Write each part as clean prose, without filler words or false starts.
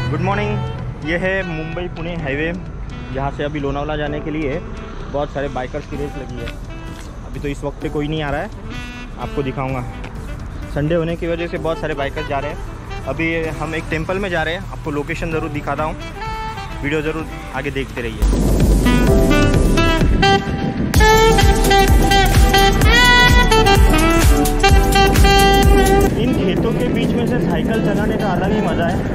Good morning. ये है Mumbai Pune highway, जहाँ से अभी लोनावला जाने के लिए बहुत सारे बाइकर्स की रेस लगी है। अभी तो इस वक्त पे कोई नहीं आ रहा है, आपको दिखाऊंगा। संडे होने की वजह से बहुत सारे बाइकर्स जा रहे हैं। अभी हम एक टेंपल में जा रहे हैं, आपको लोकेशन ज़रूर दिखाता हूँ, वीडियो ज़रूर आगे देखते रहिए। इन खेतों के बीच में से साइकिल चलाने का अलग ही मज़ा है।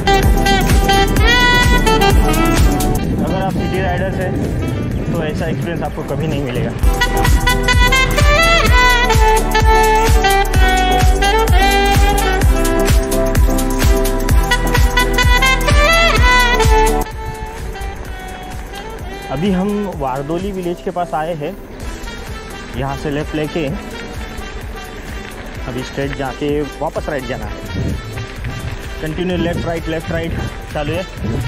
अगर आप सिटी राइडर्स हैं तो ऐसा एक्सपीरियंस आपको कभी नहीं मिलेगा। अभी हम वारदोली विलेज के पास आए हैं। यहाँ से लेफ़्ट लेके अभी स्ट्रेट जाके वापस राइट जाना है। कंटिन्यू लेफ़्ट राइट चालू है।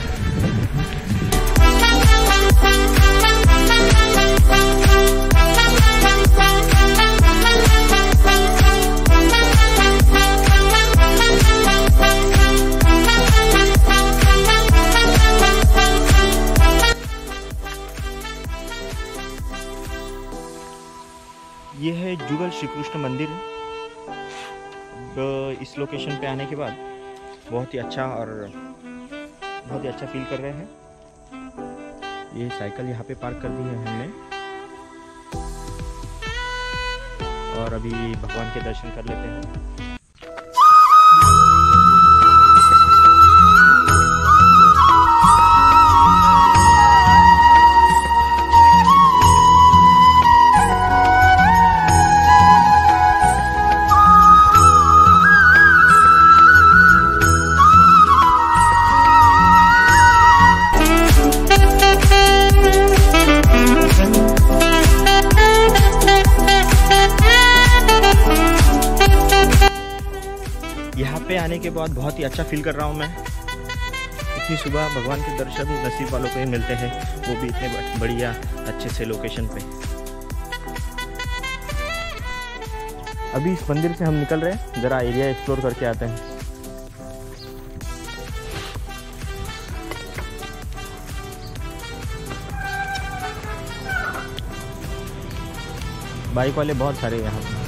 ये है जुगल श्री कृष्ण मंदिर। इस लोकेशन पे आने के बाद बहुत ही अच्छा फील कर रहे हैं। ये साइकिल यहाँ पे पार्क कर दी है हमने और अभी भगवान के दर्शन कर लेते हैं। यहाँ पे आने के बाद बहुत ही अच्छा फील कर रहा हूँ मैं। इतनी सुबह भगवान के दर्शन नसीब वालों को ही मिलते हैं, वो भी इतने बढ़िया अच्छे से लोकेशन पे। अभी इस मंदिर से हम निकल रहे हैं, ज़रा एरिया एक्सप्लोर करके आते हैं। बाइक वाले बहुत सारे यहाँ पे।